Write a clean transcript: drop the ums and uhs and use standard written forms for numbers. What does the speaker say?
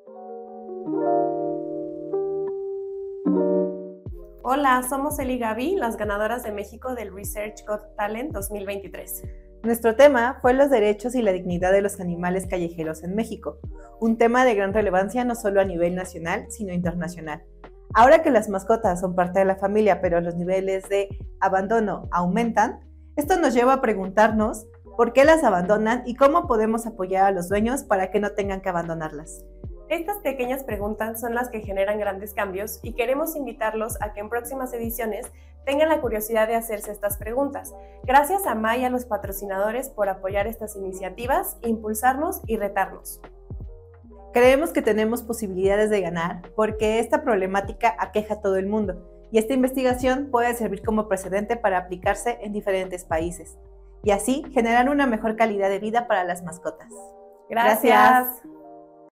Hola, somos Eli y Gaby, las ganadoras de México del Research Got Talent 2023. Nuestro tema fue los derechos y la dignidad de los animales callejeros en México, un tema de gran relevancia no solo a nivel nacional, sino internacional. Ahora que las mascotas son parte de la familia, pero los niveles de abandono aumentan, esto nos lleva a preguntarnos por qué las abandonan y cómo podemos apoyar a los dueños para que no tengan que abandonarlas. Estas pequeñas preguntas son las que generan grandes cambios y queremos invitarlos a que en próximas ediciones tengan la curiosidad de hacerse estas preguntas. Gracias a May y a los patrocinadores por apoyar estas iniciativas, impulsarnos y retarnos. Creemos que tenemos posibilidades de ganar porque esta problemática aqueja a todo el mundo y esta investigación puede servir como precedente para aplicarse en diferentes países y así generar una mejor calidad de vida para las mascotas. Gracias.